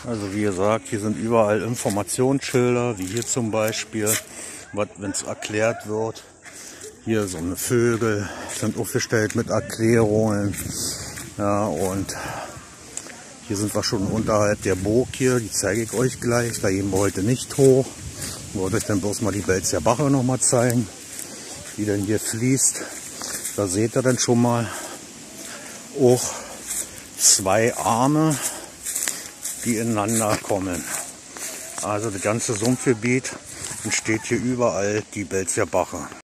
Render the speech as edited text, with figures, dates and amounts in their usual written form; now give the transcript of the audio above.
Also wie gesagt, hier sind überall Informationsschilder, wie hier zum Beispiel, wenn es erklärt wird. Hier so eine Vögel sind aufgestellt mit Erklärungen. Ja, und hier sind wir schon unterhalb der Burg hier, die zeige ich euch gleich. Da gehen wir heute nicht hoch. Ich wollte euch dann bloß mal die Belzer Bache noch mal zeigen, wie denn hier fließt. Da seht ihr dann schon mal auch zwei Arme, die ineinander kommen. Also das ganze Sumpfgebiet entsteht hier überall die Belzer Bache.